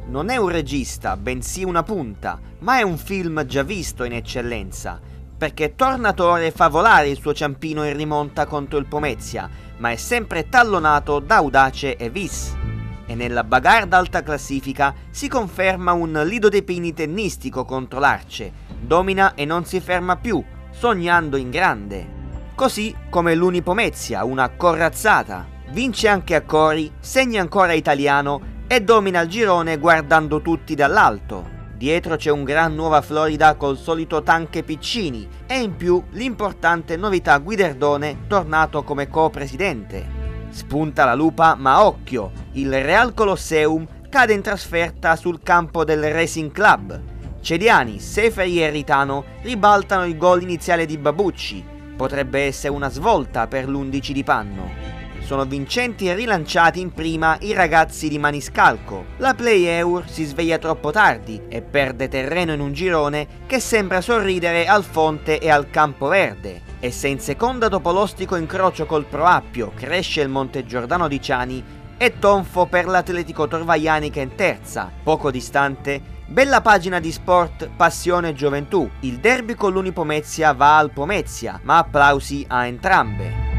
non è un regista, bensì una punta, ma è un film già visto in eccellenza, perché Tornatore fa volare il suo ciampino in rimonta contro il Pomezia, ma è sempre tallonato da Audace e Vis. E nella bagarre d'alta classifica si conferma un Lido dei Pini tennistico contro l'Arce, domina e non si ferma più, sognando in grande. Così come l'Unipomezia, una corazzata, vince anche a Cori, segna ancora italiano e domina il girone guardando tutti dall'alto. Dietro c'è un gran Nuova Florida col solito Tanche Piccini e in più l'importante novità Guiderdone tornato come co-presidente. Spunta la lupa, ma occhio, il Real Colosseum cade in trasferta sul campo del Racing Club. Cediani, Seferi e Ritano ribaltano il gol iniziale di Babucci. Potrebbe essere una svolta per l'11 di Panno. Sono vincenti e rilanciati in prima i ragazzi di Maniscalco. La Play Eur si sveglia troppo tardi e perde terreno in un girone che sembra sorridere al Fonte e al Campoverde. E se in seconda dopo l'ostico incrocio col Proappio cresce il Montegiordano di Ciani, è tonfo per l'Atletico Torvaiani che in terza, poco distante, bella pagina di sport, passione e gioventù. Il derby con l'Unipomezia va al Pomezia, ma applausi a entrambe.